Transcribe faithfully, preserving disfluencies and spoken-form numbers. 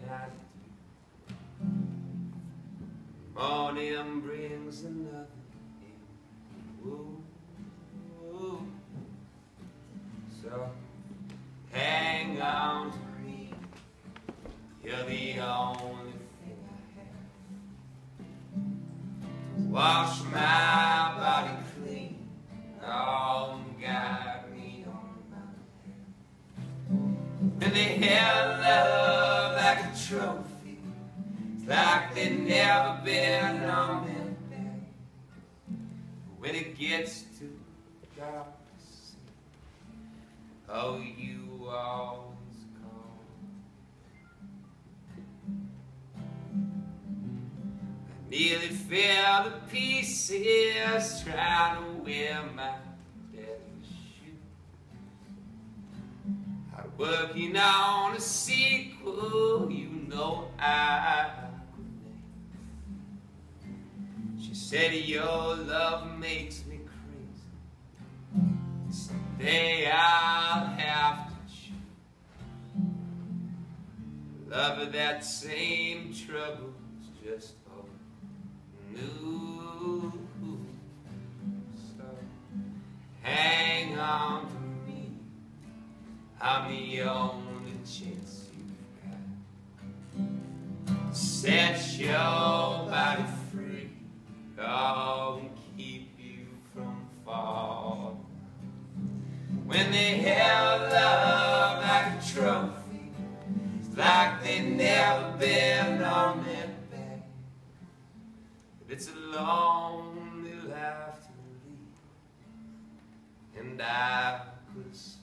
I do. Morning brings another day. Ooh, ooh. So hang on to me. You're the only thing I have. Wash my body clean. Oh, guide me on my way. And they held love like a trophy. It's like they've never been on their back. When it gets too dark to see, oh, you always call. I nearly fell to pieces trying to wear my daddy's shoes. I'm working on a sequel, you know I could name. She said your love makes me crazy. Someday I'll have to choose. Love of that same trouble's just all new. So hang on to me. I'm the only chance you've got. Set your body free. Oh, and keep you from falling. When they held love like a trophy, it's like they've never been on their back. But it's a lonely life to lead, and I could